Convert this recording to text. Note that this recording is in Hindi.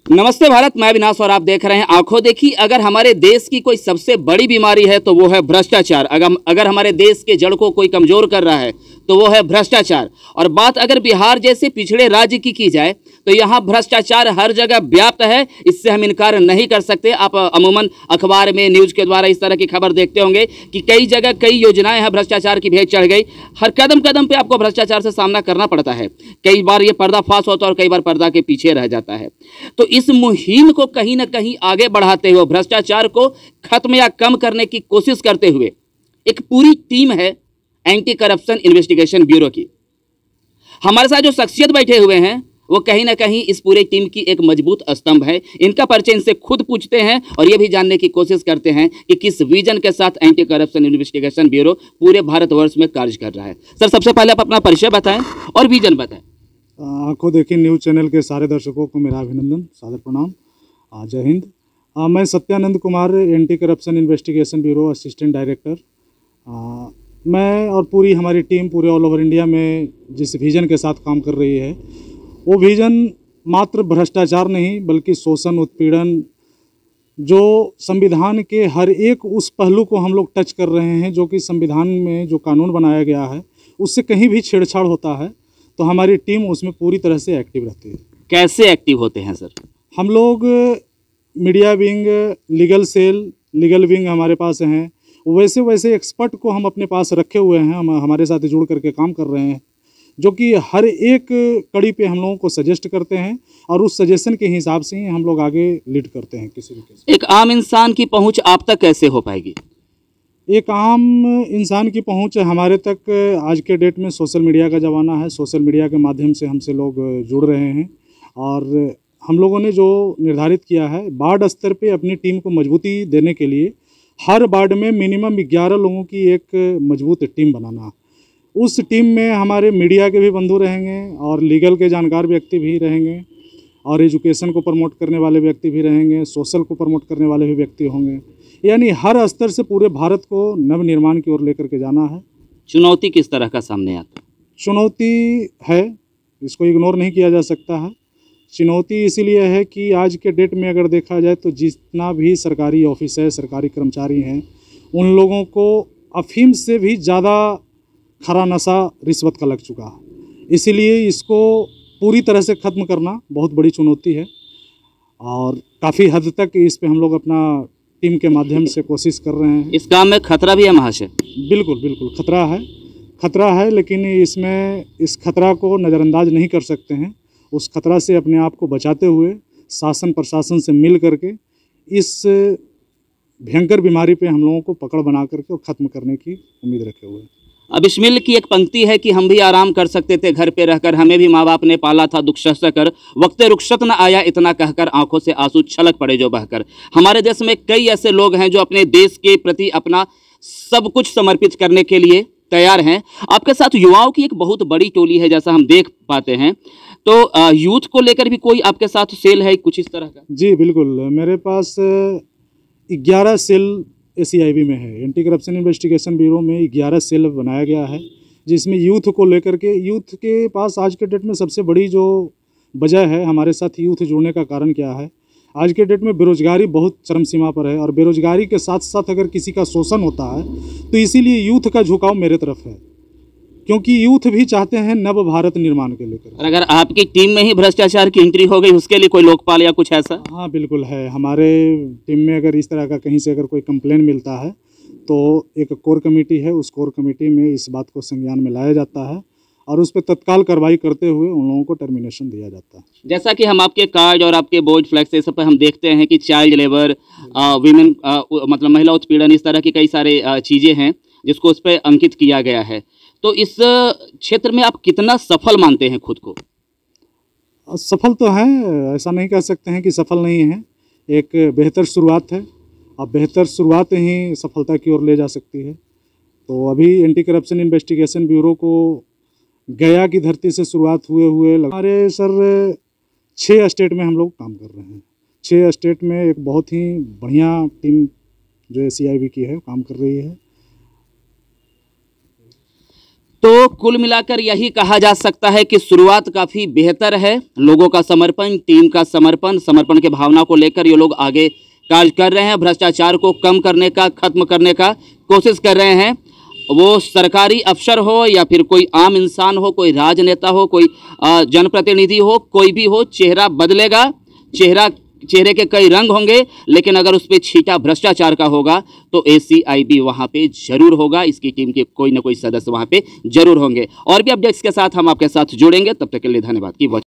नमस्ते भारत, मैं अविनाश और आप देख रहे हैं आंखों देखी। अगर हमारे देश की कोई सबसे बड़ी बीमारी है तो वो है भ्रष्टाचार। अगर हमारे देश के जड़ को कोई कमजोर कर रहा है तो वो है भ्रष्टाचार। और बात अगर बिहार जैसे पिछड़े राज्य की जाए तो यहाँ भ्रष्टाचार हर जगह व्याप्त है, इससे हम इनकार नहीं कर सकते। आप अमूमन अखबार में न्यूज के द्वारा इस तरह की खबर देखते होंगे कि कई जगह कई योजनाएं हैं, भ्रष्टाचार की भेंट चढ़ गई। हर कदम कदम पे आपको भ्रष्टाचार से सामना करना पड़ता है। कई बार ये पर्दाफाश होता है और कई बार पर्दा के पीछे रह जाता है। तो इस मुहिम को कहीं ना कहीं आगे बढ़ाते हुए, भ्रष्टाचार को खत्म या कम करने की कोशिश करते हुए एक पूरी टीम है एंटी करप्शन इन्वेस्टिगेशन ब्यूरो की। हमारे साथ जो शख्सियत बैठे हुए हैं वो कहीं ना कहीं इस पूरे टीम की एक मजबूत स्तंभ है। इनका परिचय इनसे खुद पूछते हैं और ये भी जानने की कोशिश करते हैं कि किस विजन के साथ एंटी करप्शन इन्वेस्टिगेशन ब्यूरो पूरे भारतवर्ष में कार्य कर रहा है। सर, सबसे पहले आप अपना परिचय बताएं और विजन बताएं। आंखों देखी न्यूज़ चैनल के सारे दर्शकों को मेरा अभिनंदन, सादर प्रणाम, जय हिंद। मैं Satyanand Kumar, anti corruption investigation bureau assistant director. मैं और पूरी हमारी टीम पूरे ऑल ओवर इंडिया में जिस विज़न के साथ काम कर रही है वो विज़न मात्र भ्रष्टाचार नहीं बल्कि शोषण, उत्पीड़न, जो संविधान के हर एक उस पहलू को हम लोग टच कर रहे हैं जो कि संविधान में जो कानून बनाया गया है उससे कहीं भी छेड़छाड़ होता है तो हमारी टीम उसमें पूरी तरह से एक्टिव रहती है। कैसे एक्टिव होते हैं सर? हम लोग media wing, legal cell, legal wing हमारे पास हैं। वैसे वैसे एक्सपर्ट को हम अपने पास रखे हुए हैं, हम हमारे साथ जुड़ करके काम कर रहे हैं, जो कि हर एक कड़ी पे हम लोगों को सजेस्ट करते हैं और उस सजेशन के हिसाब से ही हम लोग आगे लीड करते हैं किसी भी केस। एक आम इंसान की पहुंच आप तक कैसे हो पाएगी? एक आम इंसान की पहुंच हमारे तक आज के डेट में सोशल मीडिया का ज़माना है। सोशल मीडिया के माध्यम से हमसे लोग जुड़ रहे हैं और हम लोगों ने जो निर्धारित किया है वार्ड स्तर पे अपनी टीम को मजबूती देने के लिए हर वार्ड में मिनिमम 11 लोगों की एक मजबूत टीम बनाना। उस टीम में हमारे मीडिया के भी बंधु रहेंगे और लीगल के जानकार व्यक्ति भी रहेंगे और एजुकेशन को प्रमोट करने वाले व्यक्ति भी रहेंगे, सोशल को प्रमोट करने वाले भी व्यक्ति होंगे। यानी हर स्तर से पूरे भारत को नव निर्माण की ओर लेकर के जाना है। चुनौती किस तरह का सामने आता है? चुनौती है, इसको इग्नोर नहीं किया जा सकता है। चुनौती इसीलिए है कि आज के डेट में अगर देखा जाए तो जितना भी सरकारी ऑफिस है, सरकारी कर्मचारी हैं, उन लोगों को अफीम से भी ज़्यादा खरा नशा रिश्वत का लग चुका है। इसीलिए इसको पूरी तरह से ख़त्म करना बहुत बड़ी चुनौती है और काफ़ी हद तक इस पे हम लोग अपना टीम के माध्यम से कोशिश कर रहे हैं। इस काम में खतरा भी है महाशय? बिल्कुल बिल्कुल खतरा है, लेकिन इसमें इस खतरा को नज़रअंदाज नहीं कर सकते हैं। उस खतरा से अपने आप को बचाते हुए शासन प्रशासन से मिल करके इस भयंकर बीमारी पे हम लोगों को पकड़ बना करके और ख़त्म करने की उम्मीद रखे हुए हैं। अब बिस्मिल की एक पंक्ति है कि हम भी आराम कर सकते थे घर पे रहकर, हमें भी माँ बाप ने पाला था दुख सह कर, वक्त रुखसत न आया इतना कहकर, आंखों से आंसू छलक पड़े जो बहकर। हमारे देश में कई ऐसे लोग हैं जो अपने देश के प्रति अपना सब कुछ समर्पित करने के लिए तैयार हैं। आपके साथ युवाओं की एक बहुत बड़ी टोली है जैसा हम देख पाते हैं, तो यूथ को लेकर भी कोई आपके साथ सेल है कुछ इस तरह का? जी बिल्कुल, मेरे पास 11 सेल ACIB में है। एंटी करप्शन इन्वेस्टिगेशन ब्यूरो में 11 सेल बनाया गया है जिसमें यूथ को लेकर के, यूथ के पास आज के डेट में सबसे बड़ी जो वजह है हमारे साथ यूथ जुड़ने का कारण क्या है, आज के डेट में बेरोजगारी बहुत चरम सीमा पर है और बेरोजगारी के साथ साथ अगर किसी का शोषण होता है तो इसीलिए यूथ का झुकाव मेरे तरफ है, क्योंकि यूथ भी चाहते हैं नव भारत निर्माण के लेकर। और अगर आपकी टीम में ही भ्रष्टाचार की एंट्री हो गई उसके लिए कोई लोकपाल या कुछ ऐसा? हाँ बिल्कुल है। हमारे टीम में अगर इस तरह का कहीं से अगर कोई कंप्लेन मिलता है तो एक कोर कमेटी है, उस कोर कमेटी में इस बात को संज्ञान में लाया जाता है और उस पर तत्काल कार्रवाई करते हुए उन लोगों को टर्मिनेशन दिया जाता है। जैसा कि हम आपके कार्ड और आपके बोर्ड फ्लैक्स सब पर हम देखते हैं कि चाइल्ड लेबर, वीमेन मतलब महिला उत्पीड़न, इस तरह की कई सारे चीज़ें हैं जिसको उस पर अंकित किया गया है। तो इस क्षेत्र में आप कितना सफल मानते हैं खुद को? सफल तो है, ऐसा नहीं कह सकते हैं कि सफल नहीं है। एक बेहतर शुरुआत है, अब बेहतर शुरुआत ही सफलता की ओर ले जा सकती है। तो अभी एंटी करप्शन इन्वेस्टिगेशन ब्यूरो को गया की धरती से शुरुआत हुए हमारे सर 6 स्टेट में हम लोग काम कर रहे हैं। 6 स्टेट में एक बहुत ही बढ़िया टीम जो ACIB की है काम कर रही है। तो कुल मिलाकर यही कहा जा सकता है कि शुरुआत काफ़ी बेहतर है। लोगों का समर्पण, टीम का समर्पण की भावना को लेकर ये लोग आगे कार्य कर रहे हैं। भ्रष्टाचार को कम करने का, खत्म करने का कोशिश कर रहे हैं। वो सरकारी अफसर हो या फिर कोई आम इंसान हो, कोई राजनेता हो, कोई जनप्रतिनिधि हो, कोई भी हो, चेहरा बदलेगा। चेहरे के कई रंग होंगे, लेकिन अगर उस पर छींटा भ्रष्टाचार का होगा तो ACIB वहाँ पे जरूर होगा। इसकी टीम के कोई ना कोई सदस्य वहाँ पे जरूर होंगे। और भी अपडेट्स के साथ हम आपके साथ जुड़ेंगे। तब तक के लिए धन्यवाद।